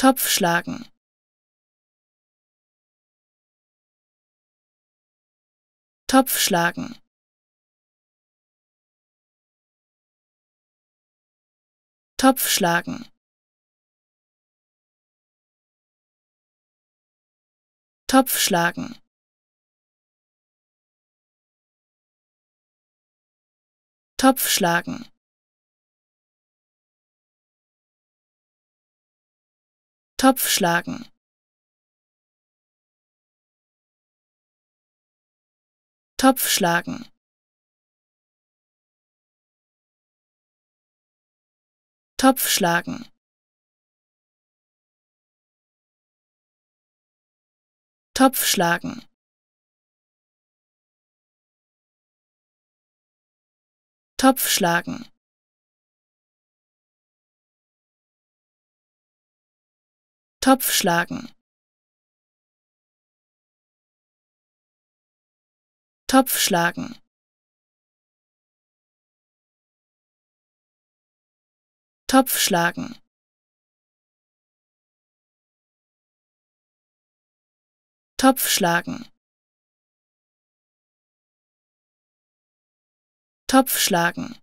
Topf schlagen, Topf schlagen, Topf schlagen, Topf schlagen, Topf schlagen, Topf schlagen, Topf schlagen, Topf schlagen, Topf schlagen, Topf schlagen, Topf schlagen, Topf schlagen, Topf schlagen, Topf schlagen, Topf schlagen,